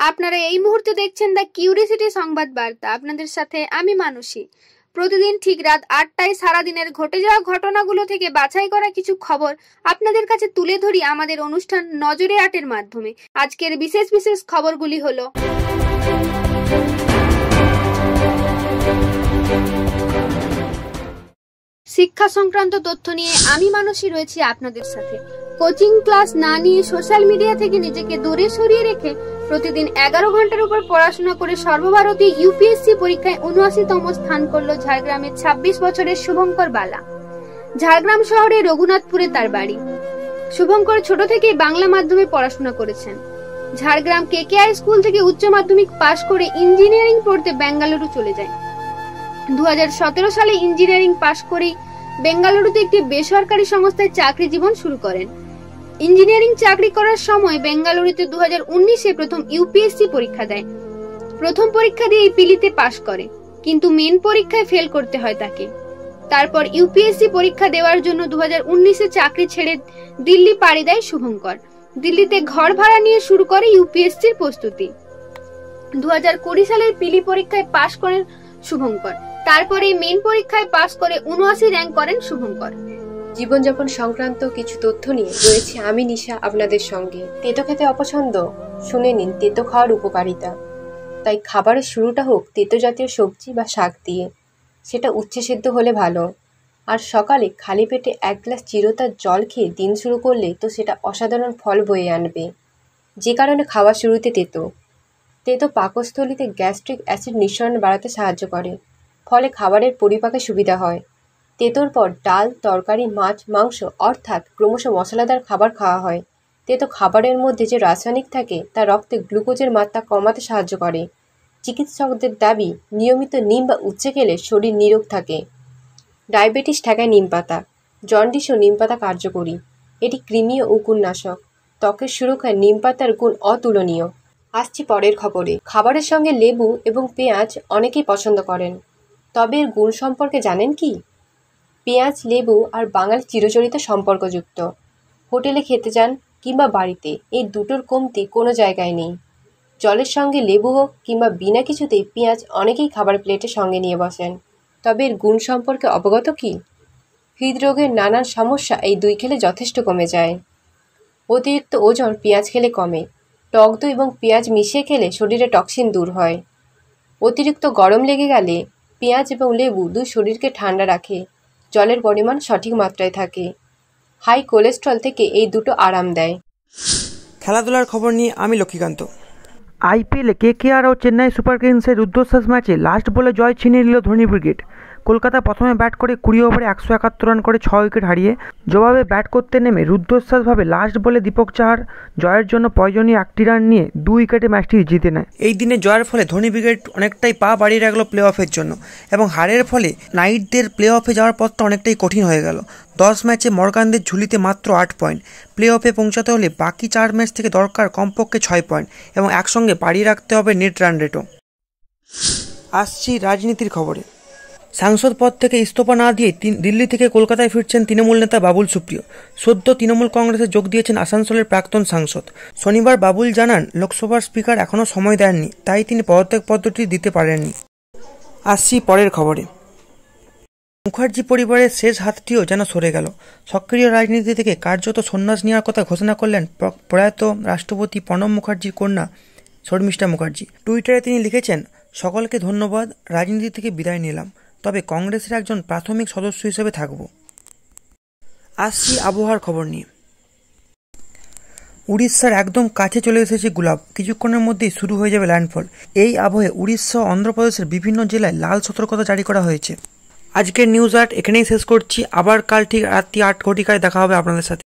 আপনারা এই মুহূর্তে দেখছেন দ্য কিউরিসিটি সংবাদ বার্তা। আপনাদের সাথে আমি মানসী। প্রতিদিন ঠিক রাত ৮টায় সারাদিনের ঘটে যাওয়া ঘটনাগুলো থেকে বাছাই করা কিছু খবর আপনাদের কাছে তুলে ধরি আমাদের অনুষ্ঠান নজরে আটের মাধ্যমে। আজকের বিশেষ বিশেষ খবরগুলি হলো: শিক্ষা সংক্রান্ত তথ্য নিয়ে আমি মানসী রয়েছি আপনাদের সাথে। কোচিং ক্লাস না নিয়ে সোশ্যাল মিডিয়া থেকে নিজেকে দূরে সরিয়ে রেখে প্রতিদিন 11 ঘন্টার উপর পড়াশোনা করে সর্বভারতীয় ইউপিএসসি পরীক্ষায় 79তম স্থান করল ঝাড়গ্রামের 26 বছরের শুভঙ্কর বালা। ঝাড়গ্রাম শহরে রঘুনাথপুরে তার বাড়ি। শুভঙ্কর ছোট থেকেই বাংলা মাধ্যমে পড়াশোনা করেছেন। ঝাড়গ্রাম কেকেআই স্কুল থেকে উচ্চ মাধ্যমিক পাশ করে ইঞ্জিনিয়ারিং পড়তে বেঙ্গালুরু চলে যায়। 2017 সালে ইঞ্জিনিয়ারিং পাশ করেই বেঙ্গালুরুতে একটি বেসরকারি সংস্থায় চাকরি জীবন শুরু করেন। ইঞ্জিনিয়ারিং চাকরি করার সময় বেঙ্গালুরুতে 2019-এ প্রথম ইউপিএসসি পরীক্ষা দেয়। প্রথম পরীক্ষা দিয়ে পিলিতে পাশ করে, কিন্তু মেন পরীক্ষায় ফেল করতে হয় তাকে। তারপর ইউপিএসসি পরীক্ষা দেওয়ার জন্য 2019-এ চাকরি ছেড়ে দিল্লি পাড়ি দেয় শুভঙ্কর। দিল্লিতে ঘর ভাড়া নিয়ে শুরু করে ইউপিএসসির প্রস্তুতি। 2020 সালের পিলি পরীক্ষায় পাশ করেন শুভঙ্কর। তারপরে মেন পরীক্ষায় পাশ করে 79 র্যাঙ্ক করেন শুভঙ্কর। জীবনযাপন সংক্রান্ত কিছু তথ্য নিয়ে রয়েছে আমি নিশা আপনাদের সঙ্গে। তেতো খেতে অপছন্দ? শুনে নিন তেতো খাওয়ার উপকারিতা। তাই খাবারের শুরুটা হোক তেতো জাতীয় সবজি বা শাক দিয়ে, সেটা উচ্ছে সেদ্ধ হলে ভালো। আর সকালে খালি পেটে 1 গ্লাস চিরতার জল খেয়ে দিন শুরু করলে তো সেটা অসাধারণ ফল বয়ে আনবে। যে কারণে খাওয়ার শুরুতে তেতো পাকস্থলীতে গ্যাস্ট্রিক অ্যাসিড নিঃসরণ বাড়াতে সাহায্য করে, ফলে খাবারের পরিপাকে সুবিধা হয়। তেতোর পর ডাল, তরকারি, মাছ, মাংস অর্থাৎ ক্রমশ মশলাদার খাবার খাওয়া হয়। তেতো খাবারের মধ্যে যে রাসায়নিক থাকে তা রক্তে গ্লুকোজের মাত্রা কমাতে সাহায্য করে। চিকিৎসকদের দাবি, নিয়মিত নিম বা উচ্ছে খেলে শরীর নিরোগ থাকে। ডায়াবেটিস ঠেকায় নিম পাতা। জন্ডিসও নিম পাতা কার্যকরী। এটি কৃমি ও উকুননাশক। ত্বকের সুরক্ষায় নিম পাতার গুণ অতুলনীয়। আসছি পরের খবরে। খাবারের সঙ্গে লেবু এবং পেঁয়াজ অনেকেই পছন্দ করেন, তবে এর গুণ সম্পর্কে জানেন কি? পেঁয়াজ, লেবু আর বাঙালির চিরচরিত সম্পর্কযুক্ত। হোটেলে খেতে যান কিংবা বাড়িতে, এই দুটোর কমতি কোনো জায়গায় নেই। জলের সঙ্গে লেবু হোক কিংবা বিনা কিছুতেই পেঁয়াজ অনেকেই খাবার প্লেটে সঙ্গে নিয়ে বসেন। তবে এর গুণ সম্পর্কে অবগত কি? হৃদরোগের নানান সমস্যা এই দুই খেলে যথেষ্ট কমে যায়। অতিরিক্ত ওজন পেঁয়াজ খেলে কমে। টক দই এবং পেঁয়াজ মিশিয়ে খেলে শরীরে টক্সিন দূর হয়। অতিরিক্ত গরম লেগে গেলে পেঁয়াজ এবং লেবু দুই শরীরকে ঠান্ডা রাখে। জলের পরিমাণ সঠিক মাত্রায় থাকে। হাই কোলেস্ট্রল থেকে এই দুটো আরাম দেয়। খেলাধুলার খবর নিয়ে আমি লক্ষ্মীকান্ত। আইপিএলে কেকেআর ও চেন্নাই সুপার কিংসের রুদ্ধশ্বাস ম্যাচে লাস্ট বলে জয় ছিনিয়ে নিল ধোনি ব্রিগেড। কলকাতা প্রথমে ব্যাট করে 20 ওভারে 171 রান করে 6 উইকেট হারিয়ে জবাবে ব্যাট করতে নেমে রুদ্ধশ্বাসভাবে লাস্ট বলে দীপক চাহার জয়ের জন্য প্রয়োজনীয় 1টি রান নিয়ে 2 উইকেটে ম্যাচটি জিতে নেয়। এই দিনে জয়ের ফলে ধোনি ব্রিগেড অনেকটাই পা বাড়িয়ে রাখলো প্লে অফের জন্য, এবং হারের ফলে নাইটদের প্লে অফে যাওয়ার পথটা অনেকটাই কঠিন হয়ে গেল। 10 ম্যাচে মর্গানদের ঝুলিতে মাত্র 8 পয়েন্ট। প্লে অফে পৌঁছাতে হলে বাকি 4 ম্যাচ থেকে দরকার কমপক্ষে 6 পয়েন্ট, এবং একসঙ্গে বাড়িয়ে রাখতে হবে নেট রান রেটও। আসছি রাজনীতির খবরে। সাংসদ পদ থেকে ইস্তফা না দিয়ে দিল্লি থেকে কলকাতায় ফিরছেন তৃণমূল নেতা বাবুল সুপ্রিয়। সদ্য তৃণমূল কংগ্রেসে যোগ দিয়েছেন আসানসোলের প্রাক্তন সাংসদ। শনিবার বাবুল জানান, লোকসভার স্পিকার এখনও সময় দেননি, তাই তিনি পদত্যাগ পদ্ধতি দিতে পারেননি। আসছি পরের খবরে। মুখার্জি পরিবারের শেষ হাতটিও যেন সরে গেল। সক্রিয় রাজনীতি থেকে কার্যত সন্ন্যাস নেওয়ার কথা ঘোষণা করলেন প্রয়াত রাষ্ট্রপতি প্রণব মুখার্জির কন্যা শর্মিষ্ঠা মুখার্জি। টুইটারে তিনি লিখেছেন, সকলকে ধন্যবাদ, রাজনীতি থেকে বিদায় নিলাম, তবে কংগ্রেসের একজন প্রাথমিক সদস্য হিসেবে থাকব। আসছি আবহাওয়ার খবর নিয়ে। উড়িষ্যার একদম কাছে চলে এসেছে গুলাব। কিছুক্ষণের মধ্যেই শুরু হয়ে যাবে ল্যান্ডফল। এই আবহে উড়িষ্যা ও অন্ধ্রপ্রদেশের বিভিন্ন জেলায় লাল সতর্কতা জারি করা হয়েছে। আজকের নিউজ 8 এখানেই শেষ করছি। আবার কাল ঠিক রাত্রি 8 ঘটিকায় দেখা হবে আপনাদের সাথে।